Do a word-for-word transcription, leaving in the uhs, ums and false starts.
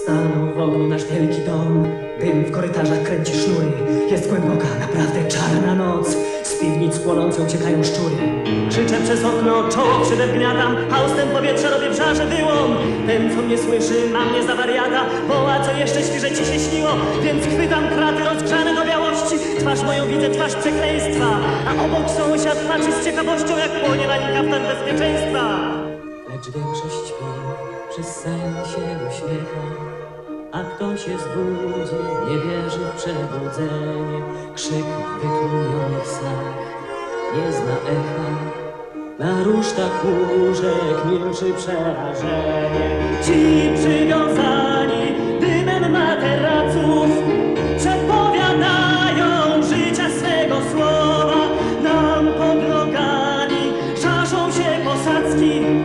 Stanął w ogniu nasz wielki dom, dym w korytarzach kręci sznury. Jest głęboka, naprawdę czarna noc, z piwnic płonącą uciekają szczury. Krzyczę przez okno, czoło przedewgniatam, a ustęp powietrza robię w żarze wyłom. Ten, co mnie słyszy, ma mnie za wariata, woła, co jeszcze śpi, że ci się śniło. Więc chwytam kraty rozgrzane do białości, twarz moją widzę, twarz przekleństwa. A obok sąsiad patrzy z ciekawością, jak płonie na nim kaftan bezpieczeństwa. Lecz większość śpi, przez sen się uśmiecha, a kto się zbudzi, nie wierzy w przebudzenie. Krzyk w wytłumionych snach nie zna echa, na rusztach łóżek milczy przerażenie. Ci przywiązani dymem materaców przepowiadają życia swego słowa. Nam pod nogami żarzą się posadzki,